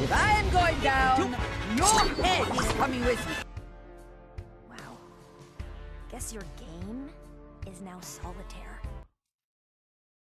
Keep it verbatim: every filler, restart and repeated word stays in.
If I am going down, your head is coming with me. Wow. Guess your game is now solitaire.